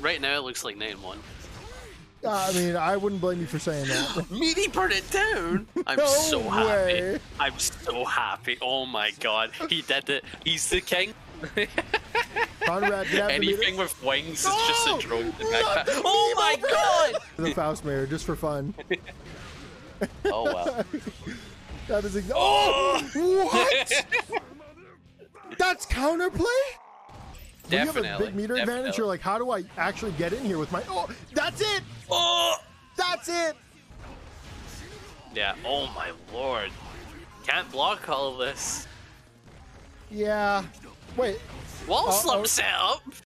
right now it looks like 9-1. I mean, I wouldn't blame you for saying that. Meaty burn it down. I'm No so happy. way. I'm so happy. Oh my god, he did it. He's the king. Conrad, get after me. Anything with wings is just a drone. Not Oh my god! The Faust Mayor, just for fun. Oh well. That is what? That's counterplay? When you have a big meter advantage, you're like, how do I actually get in here with my... Oh, that's it! Oh! That's it! Yeah, oh my lord. Can't block all of this. Yeah. Wait. Wall slump setup?